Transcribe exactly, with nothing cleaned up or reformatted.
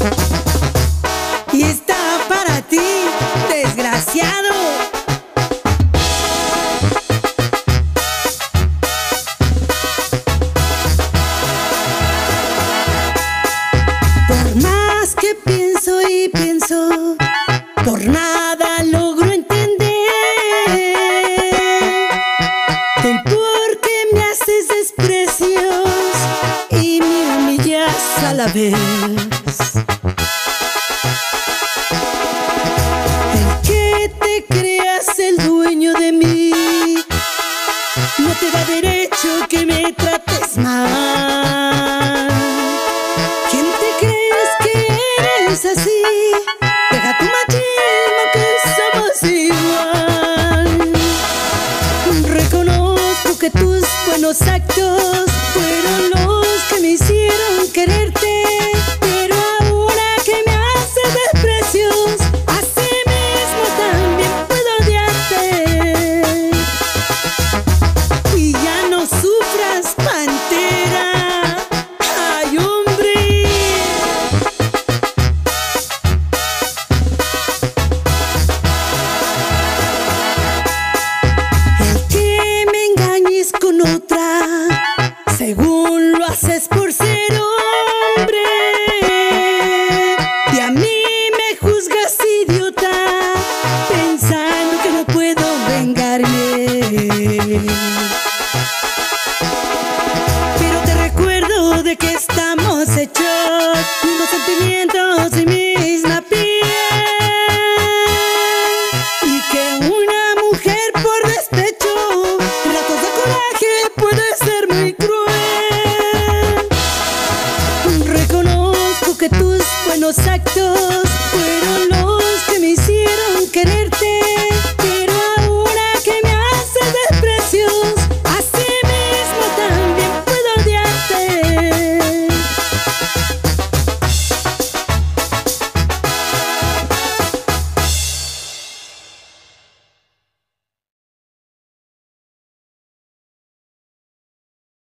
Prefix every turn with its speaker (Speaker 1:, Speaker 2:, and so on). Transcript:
Speaker 1: Y está para ti, desgraciado. Por más que pienso y pienso, por nada logro entender el por qué me haces desprecios y me humillas a la vez. El que te creas el dueño de mí no te da derecho que me trates mal. ¿Quién te crees que eres así? Deja tu machismo, que somos igual. Reconozco que tus buenos actos fueron los que me hicieron quererte, pero ahora que me haces desprecios, así mismo también puedo odiarte. Y ya no sufras, pantera. ¡Ay, hombre! El que me engañes con otra, según lo haces por ser hombre, y a mí me juzgas idiota, pensando que no puedo vengarme. Pero te recuerdo de que estamos hechos mismos sentimientos y misma piel, y que una mujer por despecho, en ratos de coraje, puede ser muy cruel. Reconozco que tus buenos actos